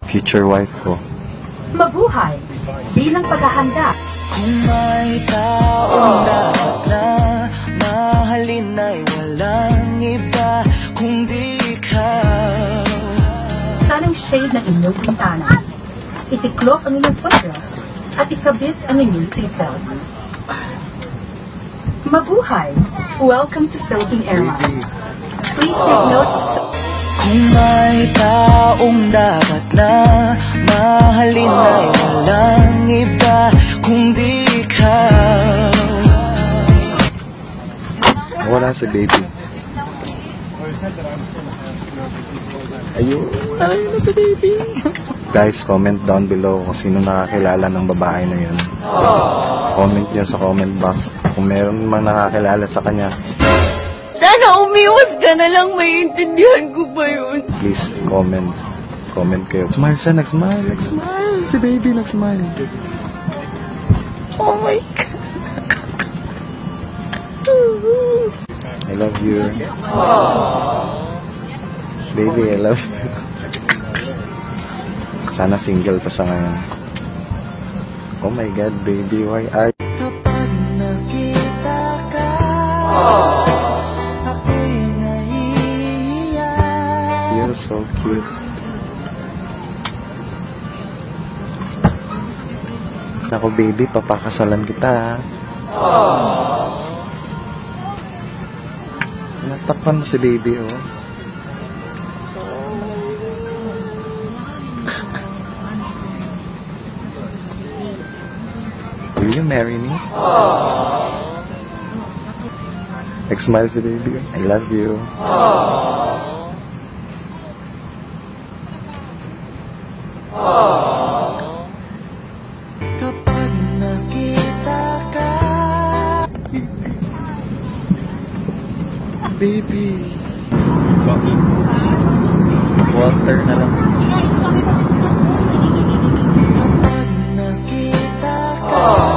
Future wife ko. Mabuhay bilang paghahanda. Kung may taong dapat na mahalin ay walang iba kundi ikaw. Sanang shade ng inyong pintana. Itiklop ang inyong footrest at ikabit ang inyong seatbelt. Mabuhay! Welcome to Philippine Airlines. Please take note of Kung may taong dapat na mahalin ay walang iba kundi ikaw. Wala si baby. Ayun na si baby. Guys, comment down below kung sino nakakilala ng babae na yun. Comment nyo sa comment box kung meron mang nakakilala sa kanya. Sana umiwas ka na lang, maiintindihan ko ba yun? Please, comment. Comment kayo. Smile siya, nag-smile. Nag-smile. Si baby, nag-smile. Oh my God. I love you. Baby, I love you. Sana single pa siya ngayon. Oh my God, baby, why are you? Kapag nakita ka, ako'y naiiyak. You're so cute. Ako, baby, papakasalan kita. Natakpan mo si baby, oh. Will you marry me? Nag-smile si baby. I love you. Kapag nakita ka, Baby. Coffee. Water na lang. kapag nakita ka.